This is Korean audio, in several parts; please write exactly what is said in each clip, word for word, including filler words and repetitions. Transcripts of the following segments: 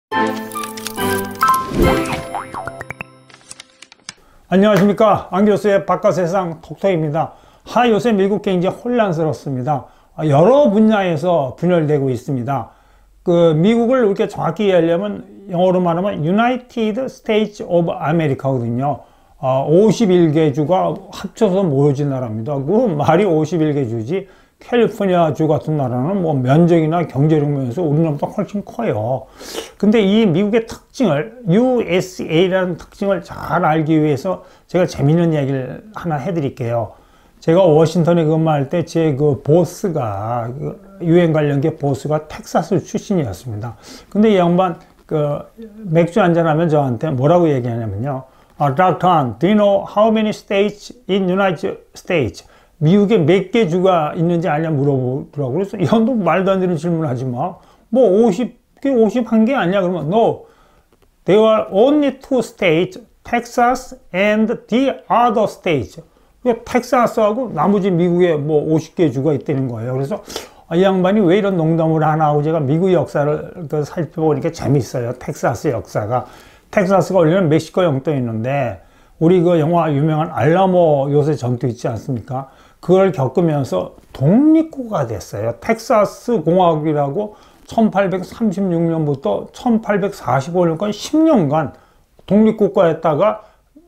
안녕하십니까, 안 교수의 바깥세상 톡톡입니다. 하 요새 미국 경제 혼란스럽습니다. 여러 분야에서 분열되고 있습니다. 그 미국을 이렇게 정확히 이해하려면 영어로 말하면 United States of America거든요. 오십일 개 주가 합쳐서 모여진 나라입니다. 그 말이 오십일 개 주지, 캘리포니아 주 같은 나라는 뭐 면적이나 경제력 면에서 우리나라보다 훨씬 커요. 근데 이 미국의 특징을, 유에스에이라는 특징을 잘 알기 위해서 제가 재밌는 얘기를 하나 해드릴게요. 제가 워싱턴에 근무할 때 제 그 보스가, 그 유엔 관련계 보스가 텍사스 출신이었습니다. 근데 이 양반 그 맥주 한잔하면 저한테 뭐라고 얘기하냐면요. 아, Doctor Han, do you know how many states in United States? 미국에 몇 개 주가 있는지 아냐 물어보더라고요. 그래서 야, 너 말도 안 되는 질문 하지 마. 뭐 오십 개, 오십일 개 아니야? 그러면 no, there are only two states, Texas and the other states. 텍사스하고 나머지 미국에 뭐 오십 개 주가 있다는 거예요. 그래서 이 양반이 왜 이런 농담을 하나 하고 제가 미국 역사를 그 살펴보니까 재밌어요. 텍사스 역사가. 텍사스가 원래는 멕시코 영토에 있는데 우리 그 영화 유명한 알라모 요새 전투 있지 않습니까? 그걸 겪으면서 독립국가 됐어요. 텍사스 공화국이라고 천팔백삼십육 년부터 천팔백사십오 년까지 십 년간 독립국가였다가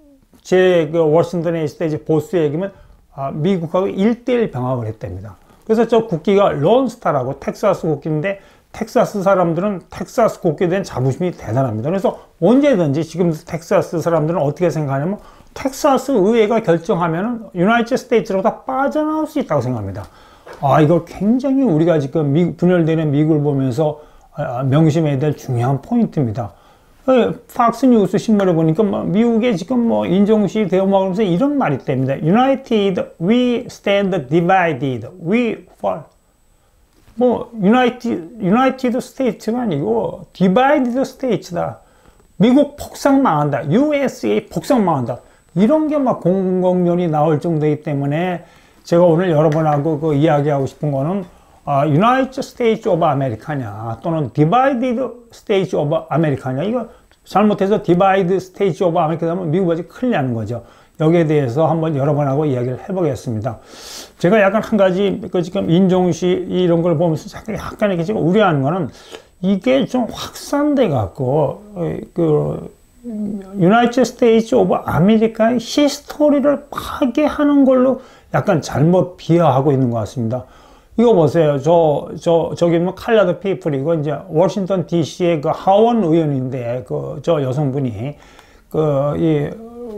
제 그 워싱턴에 있을 때 이제 보스 얘기면 아, 미국하고 일 대 일 병합을 했답니다. 그래서 저 국기가 론스타라고 텍사스 국기인데 텍사스 사람들은 텍사스 국기에 대한 자부심이 대단합니다. 그래서 언제든지 지금 텍사스 사람들은 어떻게 생각하냐면 텍사스 의회가 결정하면은 유나이티드 스테이츠로 다 빠져나올 수 있다고 생각합니다. 아, 이거 굉장히 우리가 지금 미국, 분열되는 미국을 보면서 명심해야 될 중요한 포인트입니다. 팍스뉴스 신문에 보니까 미국에 지금 뭐 인종시 대응하면서 이런 말이 있답니다. United, we stand divided, we fall. 뭐 유나이티드 유나이티드 스테이츠가 아니고 디바이디드 스테이츠다. 미국 폭삭 망한다. 유에스에이 폭삭 망한다. 이런 게 막 공공연히 나올 정도이기 때문에 제가 오늘 여러분하고 그 이야기하고 싶은 거는 아, 유나이티드 스테이츠 오브 아메리카냐 또는 디바이디드 스테이츠 오브 아메리카냐. 이거 잘못해서 디바이드 스테이츠 오브 아메리카 하면 미국 아주 큰일 나는 거죠. 여기에 대해서 한번 여러분하고 이야기를 해보겠습니다. 제가 약간 한 가지 그 지금 인종시 이런 걸 보면서 약간, 약간 이렇게 제가 우려하는 거는 이게 좀 확산돼 갖고 그 유나이티드 스테이츠 오브 아메리카의 히스토리를 파괴하는 걸로 약간 잘못 비하하고 있는 것 같습니다. 이거 보세요. 저, 저, 저기 뭐 칼라드 피플이고 이제 워싱턴 디씨의 그 하원 의원인데 그 저 여성분이 그 이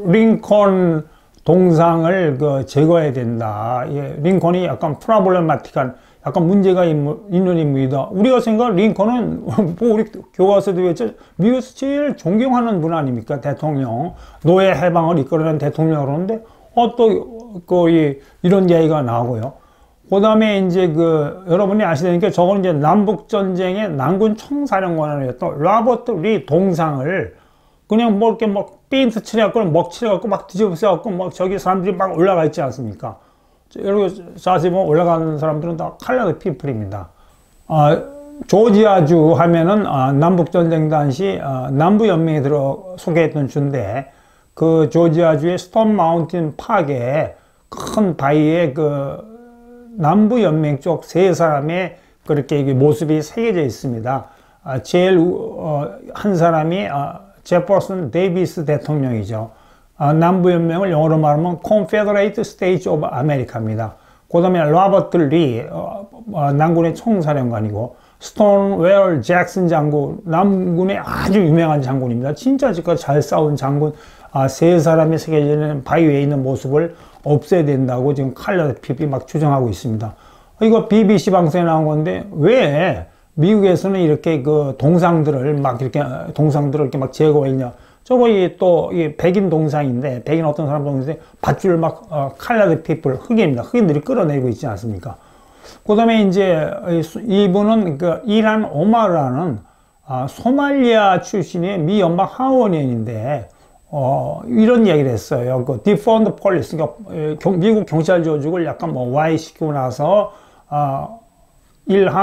링컨 동상을 그 제거해야 된다. 예, 링컨이 약간 프라블레마틱한 약간 문제가 인물, 있는 인물이다. 우리가 생각한 링컨은 뭐 우리 교과서도 외웠죠. 미국에서 제일 존경하는 분 아닙니까? 대통령. 노예 해방을 이끌어낸 대통령을 그러는데 어, 또 그 이런 얘기가 나오고요. 그 다음에 이제 그 여러분이 아시다니까 저거는 이제 남북전쟁의 난군 총사령관이었던 로버트 리 동상을 그냥 뭐 이렇게 막 페인트 칠해갖고 먹칠해갖고 막 뒤집어쓰갖고 막 저기 사람들이 막 올라가 있지 않습니까? 여러분 자세히 보면 올라가는 사람들은 다 칼라드 피플입니다. 아, 조지아주 하면은 아, 남북전쟁 당시 아, 남부연맹에 들어 소개했던 주인데 그 조지아주의 스톤 마운틴 파괴 큰 바위에 그 남부연맹 쪽 세 사람의 그렇게 모습이 새겨져 있습니다. 아, 제일 어, 한 사람이 아, 제퍼슨 데이비스 대통령이죠. 아, 남부연맹을 영어로 말하면 Confederate States of America입니다. 그 다음에 로버트 리 어, 어, 남군의 총사령관이고 스톤웰 잭슨 장군 남군의 아주 유명한 장군입니다. 진짜 지금까지 잘 싸운 장군 아, 세 사람이 새겨져 있는 바위에 있는 모습을 없애야 된다고 지금 칼라드 피플이 막 주장하고 있습니다. 이거 비비씨 방송에 나온 건데 왜 미국에서는 이렇게 그 동상들을 막 이렇게 동상들을 이렇게 막 제거했냐? 저거 이 또 이 백인 동상인데 백인 어떤 사람 동상인데 밧줄 막 어, 칼라드 피플 흑인입니다. 흑인들이 끌어내고 있지 않습니까? 그다음에 이제 이분은 그 이란 오마르라는 아, 소말리아 출신의 미 연방 하원의원인데. 어, 이런 이야기를 했어요. 그, defund police. 그러니까, 경, 미국 경찰 조직을 약간 뭐, 와해시키고 나서, 어, 일한,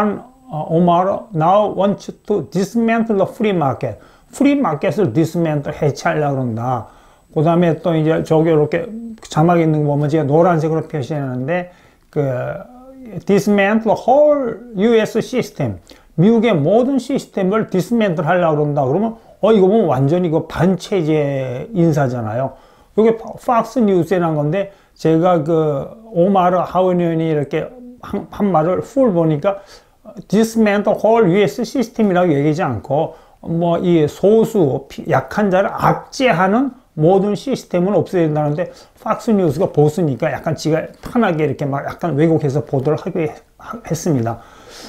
오마르 now wants to dismantle the free market. 프리 마켓을 dismantle 해체하려고 그런다. 그 다음에 또 이제 저기 이렇게 자막에 있는 거 보면 제가 노란색으로 표시했는데 그 dismantle whole 유에스 system. 미국의 모든 시스템을 dismantle 하려고 그런다. 그러면 어 이거 보면 완전히 이거 반체제 인사잖아요. 이게 팍스 뉴스에 난 건데 제가 그 오마르 하원의원이 이렇게 한, 한 말을 풀 보니까 dismantle whole 유에스 시스템이라고 얘기하지 않고 뭐 이 소수 약한 자를 압제하는 모든 시스템은 없애야 된다는데 팍스 뉴스가 보수니까 약간 지가 편하게 이렇게 막 약간 왜곡해서 보도를 하게 했습니다.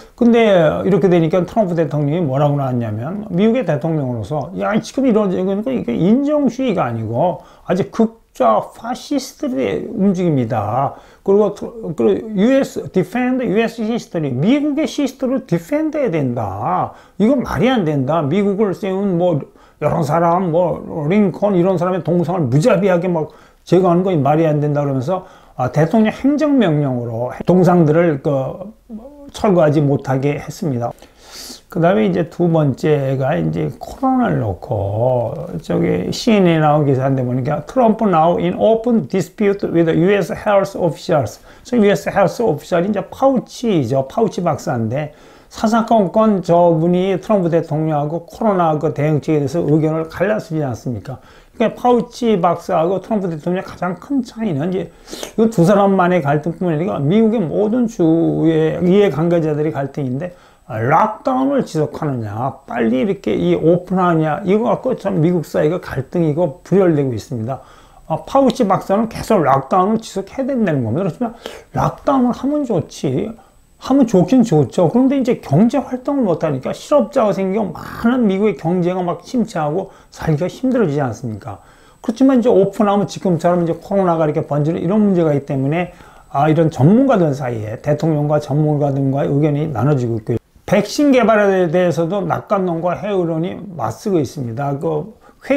근데 이렇게 되니까 트럼프 대통령이 뭐라고 나왔냐면 미국의 대통령으로서 야 지금 이런 거니까 이게 인정주의가 아니고 아주 극좌 파시스트의 움직임이다. 그리고 그리고 유에스 디펜드 유에스 히스토리 미국의 히스토리를 디펜드해야 된다. 이거 말이 안 된다. 미국을 세운 뭐 여러 사람 뭐 링컨 이런 사람의 동상을 무자비하게 막 제거하는 거 말이 안 된다 그러면서 아, 대통령 행정명령으로 동상들을 그 철거하지 못하게 했습니다. 그 다음에 이제 두 번째가 이제 코로나를 놓고 저기 씨엔엔에 나온 기사인데 보니까 트럼프 now in open dispute with 유에스 health officials. 저 유에스 health official이 이제 파우치죠. 파우치 박사인데 사사건건 저분이 트럼프 대통령하고 코로나 그 대응책에 대해서 의견을 갈라쓰지 않습니까? 그러니까 파우치 박사하고 트럼프 대통령의 가장 큰 차이는 이제 이 두 사람만의 갈등뿐만 아니라 미국의 모든 주의 이해관계자들의 갈등인데 락다운을 지속하느냐, 빨리 이렇게 이 오픈하느냐, 이거 갖고 참 미국 사회가 갈등이 고 불혈되고 있습니다. 아, 파우치 박사는 계속 락다운을 지속해야 된다는 겁니다. 그렇지만 락다운을 하면 좋지. 하면 좋긴 좋죠. 그런데 이제 경제 활동을 못하니까 실업자가 생기고 많은 미국의 경제가 막 침체하고 살기가 힘들어지지 않습니까? 그렇지만 이제 오픈하면 지금처럼 이제 코로나가 이렇게 번지는 이런 문제가 있기 때문에 아, 이런 전문가들 사이에 대통령과 전문가들과의 의견이 나눠지고 있고요. 백신 개발에 대해서도 낙관론과 해의론이 맞서고 있습니다. 그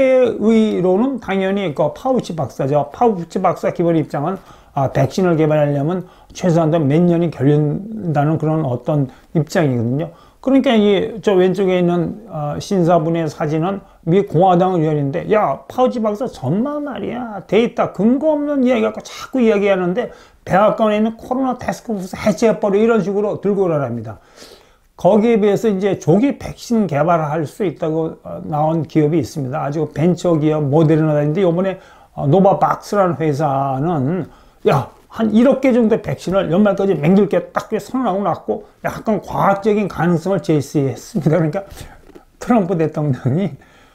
회의론은 당연히 그 파우치 박사죠. 파우치 박사 기본 입장은 아, 백신을 개발하려면 최소한도 몇 년이 걸린다는 그런 어떤 입장이거든요. 그러니까 이 저 왼쪽에 있는 어, 신사분의 사진은 미 공화당 의원인데 야 파우치 박사 전만 말이야 데이터 근거 없는 이야기 갖고 자꾸 이야기하는데 백악관에 있는 코로나 태스크포스 해체해버려 이런 식으로 들고 오라랍니다. 거기에 비해서 이제 조기 백신 개발을 할 수 있다고 나온 기업이 있습니다. 아주 벤처 기업 모데르나인데 이번에 노바박스라는 회사는 야, 한 일억 개 정도의 백신을 연말까지 맹글게 딱 선언하고 났고 약간 과학적인 가능성을 제시했습니다. 그러니까 트럼프 대통령이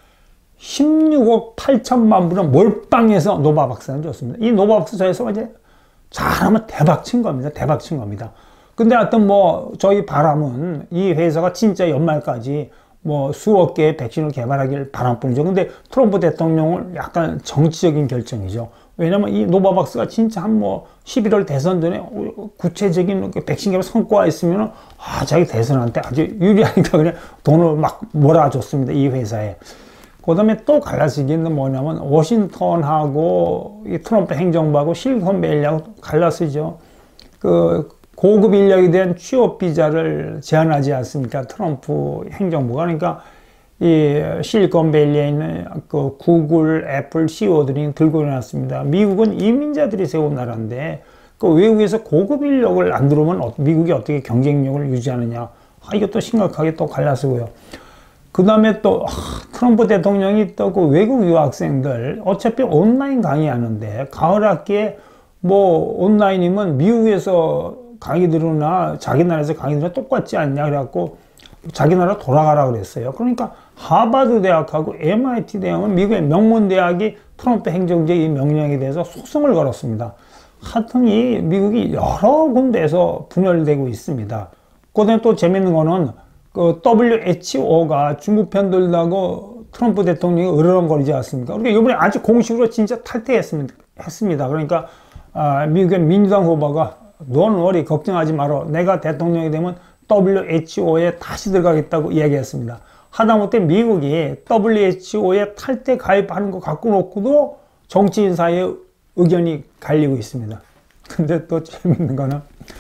십육억 팔천만 불을 몰빵해서 노바박스한테 줬습니다. 이 노바박스 저에서 이제 잘하면 대박 친 겁니다. 대박 친 겁니다. 근데 하여튼 뭐 저희 바람은 이 회사가 진짜 연말까지 뭐 수억 개의 백신을 개발하길 바람뿐이죠. 근데 트럼프 대통령은 약간 정치적인 결정이죠. 왜냐면 이 노바박스가 진짜 한 뭐 십일월 대선 전에 구체적인 백신 개발 성과가 있으면 아 자기 대선한테 아주 유리하니까 그냥 돈을 막 몰아줬습니다. 이 회사에. 그 다음에 또 갈라지기는 뭐냐면 워싱턴하고 이 트럼프 행정부하고 실리콘밸리하고 갈라쓰죠. 그 고급 인력에 대한 취업 비자를 제한하지 않습니까? 트럼프 행정부가. 그러니까 이 실리콘밸리에 있는 그 구글, 애플 씨이오들이 들고 일어났습니다. 미국은 이민자들이 세운 나라인데 그 외국에서 고급 인력을 안 들어오면 미국이 어떻게 경쟁력을 유지하느냐. 아, 이것도 심각하게 또 갈라서고요. 그 다음에 또 아, 트럼프 대통령이 또 그 외국 유학생들 어차피 온라인 강의하는데 가을 학기에 뭐 온라인이면 미국에서 강의 들으나 자기 나라에서 강의 들으나 똑같지 않냐 그래갖고 자기 나라 돌아가라 그랬어요. 그러니까 하버드 대학하고 엠아이티 대학은 미국의 명문 대학이 트럼프 행정부의 이 명령에 대해서 소송을 걸었습니다. 하여튼 이 미국이 여러 군데에서 분열되고 있습니다. 그다음에 또 재밌는 거는 그 더블유에이치오가 중국 편들다고 트럼프 대통령이 으르렁거리지 않습니까? 그러니까 이번에 아주 공식으로 진짜 탈퇴했습니다. 했습니다. 그러니까 아, 미국의 민주당 후보가 Don't worry, 걱정하지 마라. 내가 대통령이 되면 더블유에이치오에 다시 들어가겠다고 이야기했습니다. 하다못해 미국이 더블유에이치오에 탈퇴 가입하는 거 갖고 놓고도 정치인 사이에 의견이 갈리고 있습니다. 근데 또 재밌는 거는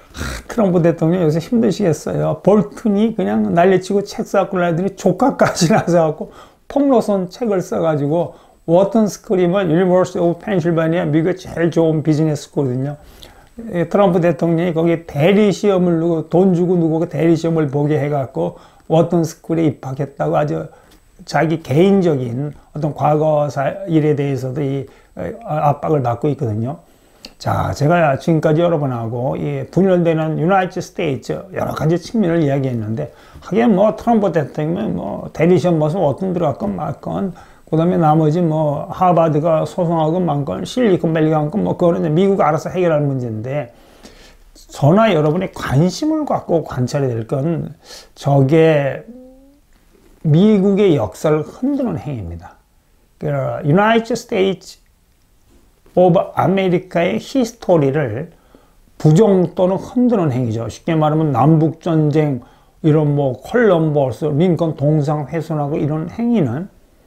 트럼프 대통령 요새 힘드시겠어요. 볼튼이 그냥 난리치고 책 쌓고 나더니 조카까지 나서갖고 폭로선 책을 써가지고 워튼 스크림은 유니버시티 오브 펜실바니아 미국의 제일 좋은 비즈니스 스쿨이거든요. 트럼프 대통령이 거기 대리 시험을 누구 돈 주고 누구 대리 시험을 보게 해갖고 워튼 스쿨에 입학했다고 아주 자기 개인적인 어떤 과거 일에 대해서도 이 압박을 받고 있거든요. 자, 제가 지금까지 여러분하고 이 분열되는 유나이티드 스테이츠 여러 가지 측면을 이야기했는데, 하긴 뭐 트럼프 대통령은 뭐 대리시험 봐서 어떤 들어갔건 말건, 그 다음에 나머지 뭐 하버드가 소송하건 말건, 실리콘밸리가 한건 뭐 그거는 미국 알아서 해결할 문제인데, 저나 여러분이 관심을 갖고 관찰해야 될 건 저게 미국의 역사를 흔드는 행위입니다. 유나이티드 스테이츠 오브 아메리카의 히스토리를 부정 또는 흔드는 행위죠. 쉽게 말하면 남북전쟁, 이런 뭐 콜럼버스, 링컨 동상 훼손하고 이런 행위는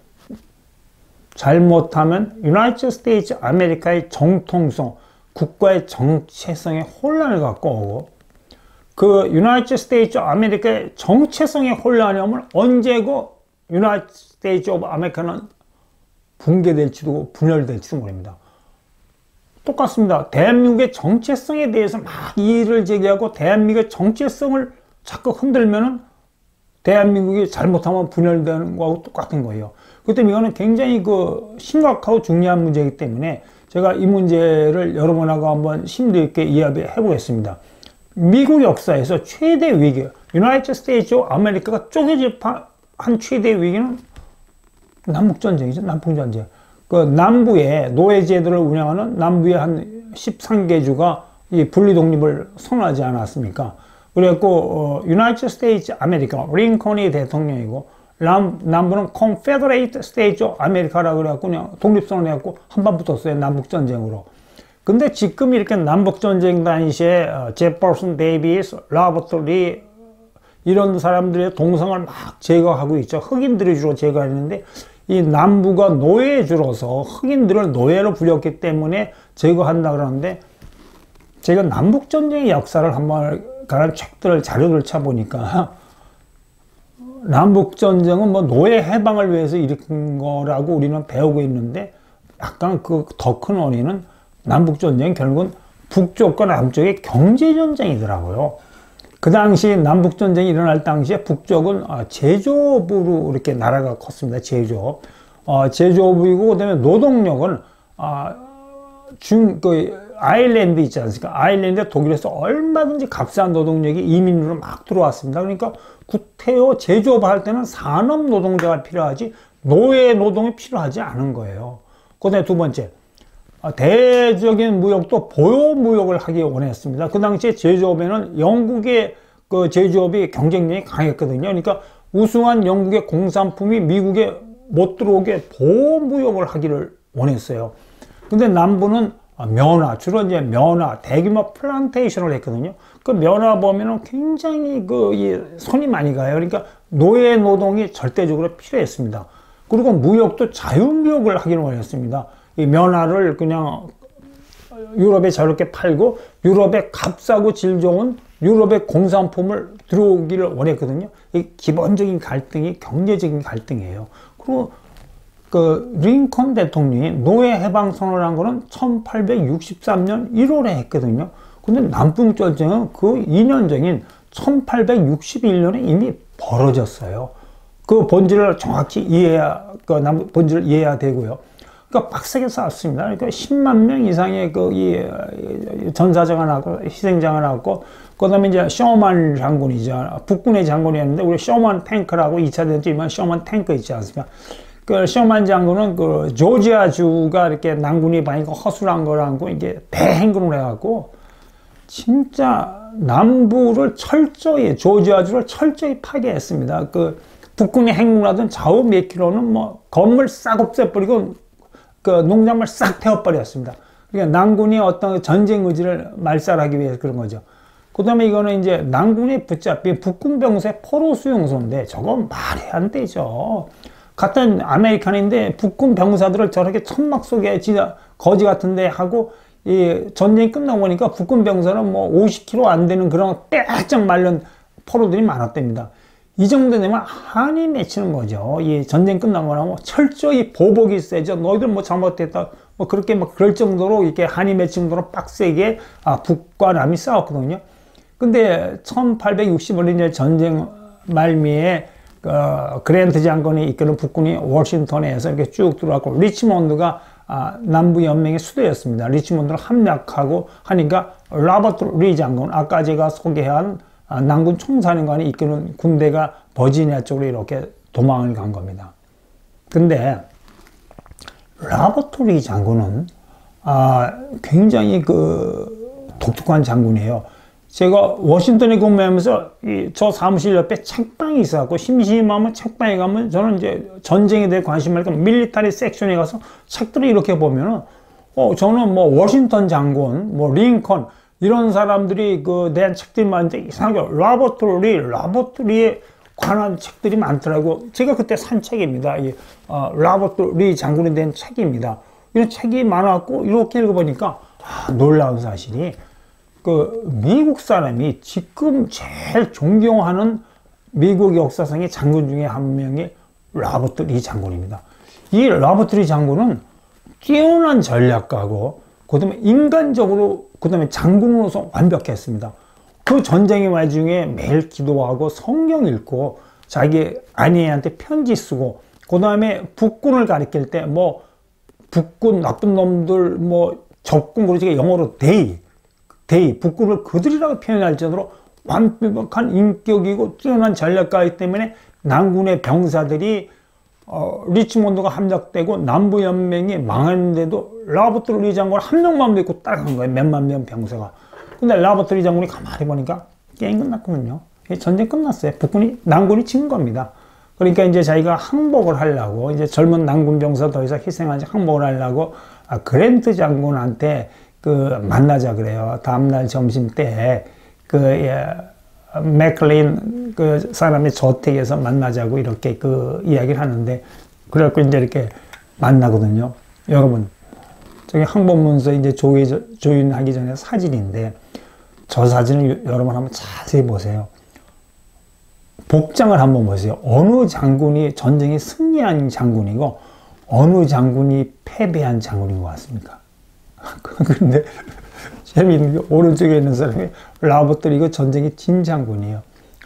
잘못하면 유나이티드 스테이츠 아메리카의 정통성, 국가의 정체성에 혼란을 갖고 오고, 그 유나이티드 스테이츠 아메리카의 정체성의 혼란이 오면 언제고 유나이티드 스테이츠 오브 아메리카는 붕괴될지도 분열될지도 모릅니다. 똑같습니다. 대한민국의 정체성에 대해서 막 이의를 제기하고 대한민국의 정체성을 자꾸 흔들면은 대한민국이 잘못하면 분열되는 거하고 똑같은 거예요. 그렇기 때문에 이거는 굉장히 그 심각하고 중요한 문제이기 때문에 제가 이 문제를 여러분하고 한번 심도 있게 이야기해 보겠습니다. 미국 역사에서 최대 위기, 유나이티드 스테이츠 오브 아메리카가 쪼개질 한 최대 위기는 남북전쟁이죠. 남북전쟁. 그 남부에 노예제도를 운영하는 남부의 한 십삼 개 주가 이 분리 독립을 선언하지 않았습니까? 그래갖고 어, 유나이티드 스테이츠 아메리카, 링컨이 대통령이고 남, 남부는 컨페더레이트 스테이츠 아메리카라고 그래갖고 그냥 독립선언해갖고 한판 붙었어요. 남북전쟁으로. 근데 지금 이렇게 남북전쟁 당시에 어, 제퍼슨 데이비스, 로버트 리 이런 사람들의 동성을 막 제거하고 있죠. 흑인들이 주로 제거했는데 이 남부가 노예주로서 흑인들을 노예로 부렸기 때문에 제거한다 그러는데, 제가 남북전쟁의 역사를 한번 관한 책들을 자료를 쳐보니까 남북전쟁은 뭐 노예 해방을 위해서 일으킨 거라고 우리는 배우고 있는데, 약간 그 더 큰 원인은 남북전쟁 결국은 북쪽과 남쪽의 경제전쟁이더라고요. 그 당시 남북전쟁이 일어날 당시에 북쪽은 제조업으로 이렇게 나라가 컸습니다. 제조업. 어, 제조업이고, 그 다음에 노동력은, 아, 중, 그, 아일랜드 있지 않습니까? 아일랜드 독일에서 얼마든지 값싼 노동력이 이민으로 막 들어왔습니다. 그러니까 구태여 제조업 할 때는 산업 노동자가 필요하지 노예 노동이 필요하지 않은 거예요. 그 다음에 두 번째, 대적인 무역도 보호 무역을 하기 원했습니다. 그 당시에 제조업에는 영국의 그 제조업이 경쟁력이 강했거든요. 그러니까 우수한 영국의 공산품이 미국에 못 들어오게 보호 무역을 하기를 원했어요. 근데 남부는 면화, 주로 이제 면화, 대규모 플란테이션을 했거든요. 그 면화 보면은 굉장히 그 이 손이 많이 가요. 그러니까 노예 노동이 절대적으로 필요했습니다. 그리고 무역도 자유무역을 하기를 원했습니다. 이 면화를 그냥 유럽에 저렇게 팔고 유럽에 값싸고 질 좋은 유럽의 공산품을 들어오기를 원했거든요. 이 기본적인 갈등이 경제적인 갈등이에요. 그리고 그 링컨 대통령이 노예 해방 선언을 한 거는 천팔백육십삼 년 일월에 했거든요. 근데 남북전쟁은 그 이 년 전인 천팔백육십일 년에 이미 벌어졌어요. 그 본질을 정확히 이해해야, 그 남, 본질을 이해해야 되고요. 그러니까 빡세게 싸웠습니다. 그러니까 십만 명 이상의 그, 이, 전사자가 나고, 희생자가 나고, 그 다음에 이제 쇼만 장군이죠. 북군의 장군이었는데, 우리 쇼만 탱크라고 이 차 대전이면 쇼만 탱크 있지 않습니까? 그 쇼만 장군은 그 조지아주가 이렇게 난군이 많이 허술한 거라고 이게 대행군을 해갖고, 진짜 남부를 철저히, 조지아주를 철저히 파괴했습니다. 그 북군이 행군하던 좌우 몇 킬로는 뭐 건물 싹 없애버리고 그 농작물 싹 태워버렸습니다. 그러니까 남군이 어떤 전쟁 의지를 말살하기 위해서 그런 거죠. 그 다음에 이거는 이제 남군이 붙잡힌 북군 병사의 포로 수용소인데 저건 말이 안 되죠. 같은 아메리칸인데 북군 병사들을 저렇게 천막 속에 진짜 거지 같은데 하고 이 전쟁이 끝나고 보니까 북군 병사는 뭐 오십 킬로미터 안 되는 그런 빼짝 마른 포로들이 많았답니다. 이 정도 되면 한이 맺히는 거죠. 이 전쟁 끝나고 나면 철저히 보복이 세죠. 너희들 뭐 잘못됐다. 뭐 그렇게 막 그럴 정도로 이렇게 한이 맺힌 정도로 빡세게 아, 북과 남이 싸웠거든요. 근데 천팔백육십오 년 전쟁 말미에 어, 그랜트 장군이 이끄는 북군이 워싱턴에서 이렇게 쭉 들어왔고 리치몬드가 아, 남부 연맹의 수도였습니다. 리치몬드를 함락하고 하니까 로버트 리 장군, 아까 제가 소개한 아, 남군 총사령관이 이끄는 군대가 버지니아 쪽으로 이렇게 도망을 간 겁니다. 근데 로버트 리 장군은 아, 굉장히 그 독특한 장군이에요. 제가 워싱턴에 근무하면서 이 저 사무실 옆에 책방이 있어갖고 심심하면 책방에 가면 저는 이제 전쟁에 대해 관심 많으니까 밀리터리 섹션에 가서 책들을 이렇게 보면은 어 저는 뭐 워싱턴 장군, 뭐 링컨 이런 사람들이 그 대한 책들이 많은데 이상하게 로버트 리, 로버트 리에 관한 책들이 많더라고. 제가 그때 산 책입니다. 이 어, 로버트 리 장군에 대한 책입니다. 이런 책이 많았고 이렇게 읽어보니까 아, 놀라운 사실이. 그 미국 사람이 지금 제일 존경하는 미국 역사상의 장군 중에 한 명이 로버트 리 장군입니다. 이 로버트 리 장군은 뛰어난 전략가고 그다음에 인간적으로 그다음에 장군으로서 완벽했습니다. 그 전쟁의 와중에 매일 기도하고 성경 읽고 자기 아내한테 편지 쓰고 그다음에 북군을 가리킬 때 뭐 북군 나쁜 놈들 뭐 적군 그러지 영어로 데이 대의, 북군을 그들이라고 표현할 정도로 완벽한 인격이고 뛰어난 전략가이기 때문에 남군의 병사들이 어, 리치몬드가 함락되고 남부연맹이 망했는데도 로버트 리 장군을 한 명만 믿고 따라간 거예요. 몇만 명 병사가. 근데 로버트 리 장군이 가만히 보니까 게임 끝났거든요. 전쟁 끝났어요. 북군이, 남군이 진 겁니다. 그러니까 이제 자기가 항복을 하려고, 이제 젊은 남군 병사 더 이상 희생하지 항복을 하려고 아, 그랜트 장군한테 그 만나자 그래요. 다음날 점심 때 그 예, 맥클린 그 사람의 저택에서 만나자고 이렇게 그 이야기를 하는데 그래갖고 이제 이렇게 만나거든요. 여러분 저기 항복문서 이제 조회, 조인하기 전에 사진인데 저 사진을 여러분 한번 자세히 보세요. 복장을 한번 보세요. 어느 장군이 전쟁에 승리한 장군이고 어느 장군이 패배한 장군인 것 같습니까? 그런데 재미있는 게 오른쪽에 있는 사람이 로버트 리가 전쟁의 진 장군이에요.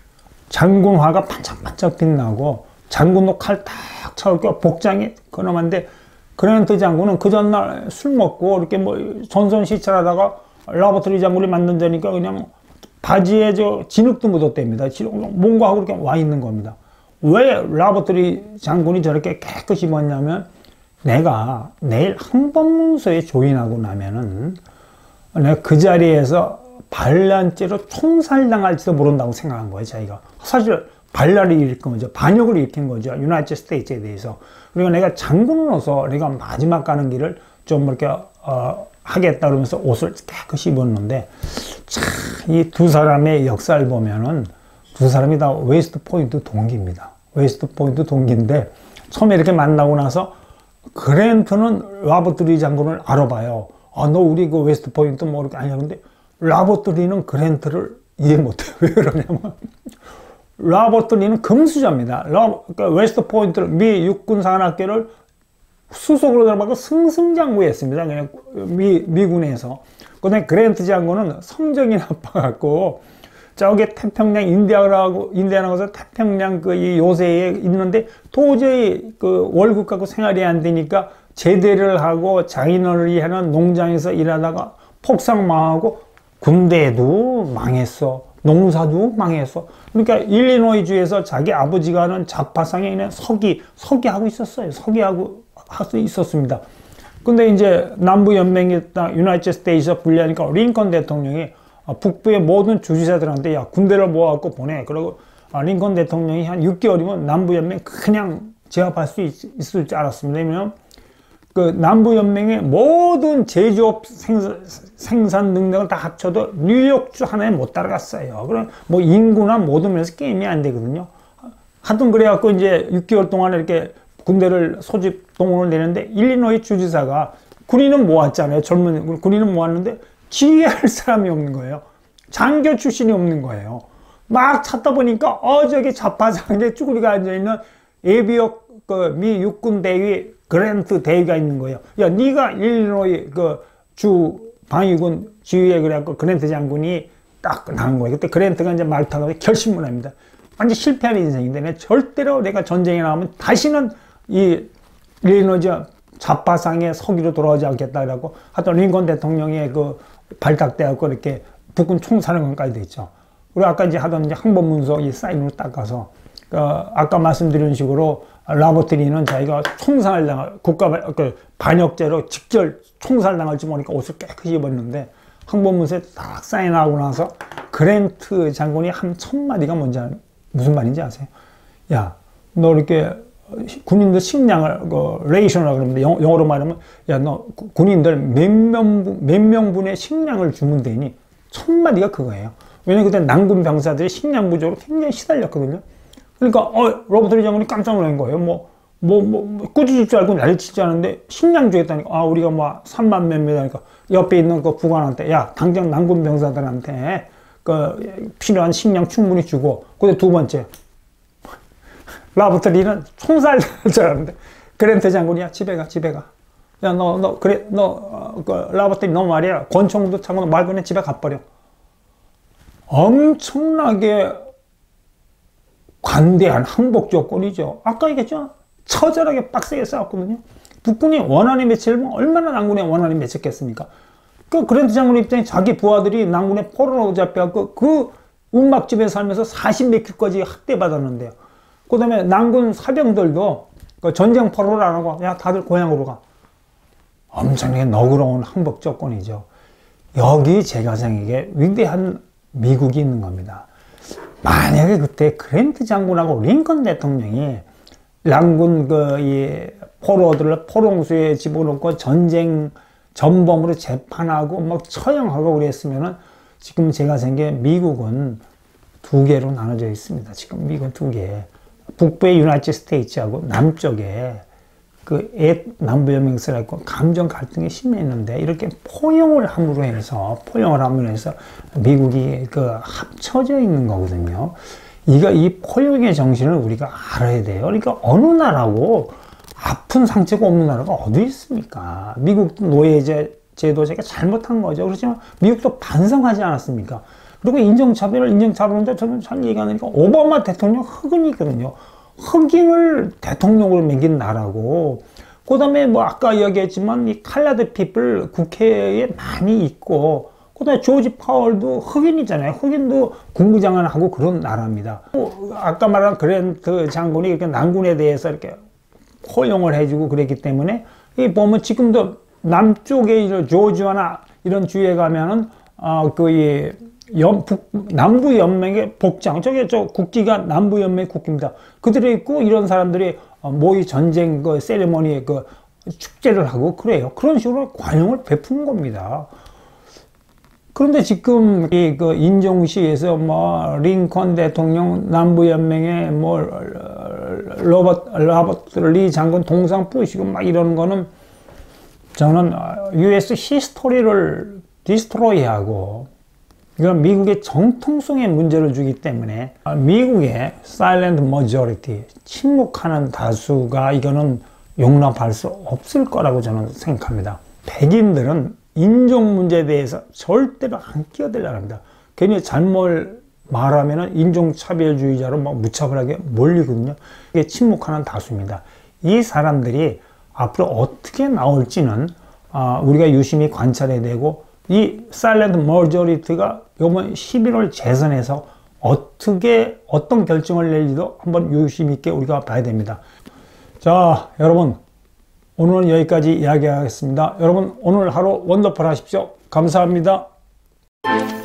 장군화가 반짝반짝 빛나고 장군도 칼 딱 차고 복장이 그놈한데 그랜트 장군은 그 전날 술 먹고 이렇게 뭐 전선 시찰하다가 로버트 리 장군이 만든다니까 그냥 바지에 저 진흙도 묻었답니다. 뭔가 하고 이렇게 와 있는 겁니다. 왜 로버트 리 장군이 저렇게 깨끗이 입었냐면 내가 내일 항복문서에 조인하고 나면은 내가 그 자리에서 반란죄로 총살당할지도 모른다고 생각한 거예요, 자기가. 사실 반란을 일으킨 거죠. 반역을 일으킨 거죠. 유나이티드 스테이츠에 대해서. 그리고 내가 장군으로서 내가 마지막 가는 길을 좀 이렇게 어, 하겠다 그러면서 옷을 깨끗이 입었는데 참 이 두 사람의 역사를 보면은 두 사람이 다 웨스트 포인트 동기입니다. 웨스트 포인트 동기인데 처음에 이렇게 만나고 나서 그랜트는 로버트 리 장군을 알아봐요. 아, 너 우리 그 웨스트 포인트 뭐 이렇게 아니야. 근데 로버트 리는 그랜트를 이해 못해요. 왜 그러냐면 로버트 리는 금수저입니다. 로, 그러니까 웨스트 포인트를 미 육군 산악회를 수속으로 들어가고 승승장구했습니다. 그냥 미, 미군에서. 그 다음에 그랜트 장군은 성적이 나빠갖고 저기 태평양 인디아나고 인디아나가서 태평양 그 이 요새에 있는데 도저히 그 월급 갖고 생활이 안 되니까 제대를 하고 장인어른을 위한 농장에서 일하다가 폭삭 망하고 군대도 망했어. 농사도 망했어. 그러니까 일리노이주에서 자기 아버지가 하는 작파상에 있는 서기, 서기하고 있었어요. 서기하고 하고 있었습니다. 근데 이제 남부연맹이 유나이티드 스테이츠에서 분리하니까 링컨 대통령이 북부의 모든 주지사들한테 야 군대를 모아갖고 보내. 그리고 링컨 대통령이 한 육 개월이면 남부연맹 그냥 제압할 수 있, 있을 줄 알았습니다. 왜냐면 그 남부연맹의 모든 제조업 생산, 생산 능력을 다 합쳐도 뉴욕주 하나에 못 따라갔어요. 그럼 뭐 인구나 모든 면에서 게임이 안 되거든요. 하여튼 그래갖고 이제 육 개월 동안 이렇게 군대를 소집 동원을 내는데 일리노이 주지사가 군인은 모았잖아요. 젊은 군인은 모았는데 지휘할 사람이 없는 거예요. 장교 출신이 없는 거예요. 막 찾다 보니까 어 저기 좌파상에 쭈구리가 앉아있는 예비역 그 미 육군 대위 그랜트 대위가 있는 거예요. 야, 네가 일리노이 그 주 방위군 지휘에 그래갖고 그랜트 장군이 딱 나온 거예요. 그때 그랜트가 이제 말 타고 결심을 합니다. 완전 실패한 인생인데 내가 절대로 내가 전쟁에 나오면 다시는 이 일리노이 좌파상에 서기로 돌아오지 않겠다라고 하여튼 링컨 대통령의 그 발탁돼갖고 이렇게 북군 총사령관까지 됐죠. 그리고 아까 이제 하던 이제 항복문서 이 사인으로 닦아서 그 아까 말씀드린 식으로 라버트 리는 자기가 총살을 당할 국가 그 반역죄로 직접 총살 당할지 모르니까 옷을 깨끗이 입었는데 항복문서에 딱 사인하고 나서 그랜트 장군이 한 첫 마디가 뭔지 아세요? 무슨 말인지 아세요? 야, 너 이렇게 군인들 식량을 그 레이션이라고 그러는데 영어로 말하면 야, 너 군인들 몇 명분 몇 명분의 식량을 주면 되니? 첫 마디가 그거예요. 왜냐면 그때 난군 병사들이 식량 부족으로 굉장히 시달렸거든요. 그러니까 어 로버트 리 장군이 깜짝 놀란 거예요. 뭐 뭐 뭐 꾸짖을 줄 알고 난리치지 않은데 식량 주겠다니까. 아 우리가 뭐 삼만 몇 명이니까 옆에 있는 그 부관한테 야 당장 난군 병사들한테 그 필요한 식량 충분히 주고. 근데 두 번째 라버트 리는 총살 줄 알았는데 그랜트 장군이야 집에 가 집에 가. 야 너 너 그래 너 그 라버트 리 너 말이야 권총도 차고 말 그냥 집에 가버려. 엄청나게 관대한 항복 조건이죠. 아까 얘기했죠. 처절하게 빡세게 싸웠거든요. 북군이 원한이 맺히려면 얼마나 난군에 원한이 맺혔겠습니까? 그 그랜트 장군 입장에 자기 부하들이 난군에 포로로 잡혀갖고 그 운막집에 살면서 사십 몇 킬까지 학대받았는데요. 그 다음에 난군 사병들도 그 전쟁 포로를 안 하고 야 다들 고향으로 가. 엄청나게 너그러운 항복 조건이죠. 여기 제가 생각에 위대한 미국이 있는 겁니다. 만약에 그때 그랜트 장군하고 링컨 대통령이 난군 그 이 포로들을 포롱수에 집어넣고 전쟁 전범으로 재판하고 막 처형하고 그랬으면은 지금 제가 생각에 미국은 두 개로 나눠져 있습니다. 지금 미국은 두 개. 북부의 유나이티드 스테이츠하고 남쪽에 그 애 남부연맹세라 있고 감정 갈등이 심했는데 이렇게 포용을 함으로 해서 포용을 함으로 해서 미국이 그 합쳐져 있는 거거든요. 이거 이 포용의 정신을 우리가 알아야 돼요. 그러니까 어느 나라고 아픈 상처가 없는 나라가 어디 있습니까? 미국도 노예제 제도제가 잘못한 거죠. 그렇지만 미국도 반성하지 않았습니까? 그리고 인종차별을 인종차별인데 저는 잘 얘기하니까 오바마 대통령 흑인이거든요. 흑인을 대통령으로 매긴 나라고, 그 다음에 뭐 아까 이야기했지만 이 칼라드 피플 국회에 많이 있고, 그 다음에 조지 파월도 흑인이잖아요. 흑인도 국무장관을 하고 그런 나라입니다. 아까 말한 그랜트 장군이 이렇게 난군에 대해서 이렇게 포용을 해주고 그랬기 때문에 이 보면 지금도 남쪽에 이런 조지아나 이런 주에 가면은 어그 연, 북, 남부연맹의 복장, 저게 저 국기가 남부연맹 국기입니다. 그들이 있고 이런 사람들이 모의 전쟁 그 세레머니에 그 축제를 하고 그래요. 그런 식으로 관용을 베푸는 겁니다. 그런데 지금 이 그 인종시에서 뭐 링컨 대통령 남부연맹의 뭐 로버트, 로버트 리 장군 동상 뿌시고 막 이런 거는 저는 유에스 히스토리를 디스트로이하고 이건 미국의 정통성에 문제를 주기 때문에 미국의 silent majority, 침묵하는 다수가 이거는 용납할 수 없을 거라고 저는 생각합니다. 백인들은 인종 문제에 대해서 절대로 안 끼어들려고 합니다. 괜히 잘못 말하면 인종차별주의자로 막 무차별하게 몰리거든요. 이게 침묵하는 다수입니다. 이 사람들이 앞으로 어떻게 나올지는 우리가 유심히 관찰해야 되고, 이 사일런트 머저리티가 이번 십일월 재선에서 어떻게 어떤 결정을 낼지도 한번 유심 있게 우리가 봐야 됩니다. 자, 여러분 오늘은 여기까지 이야기하겠습니다. 여러분 오늘 하루 원더풀 하십시오. 감사합니다.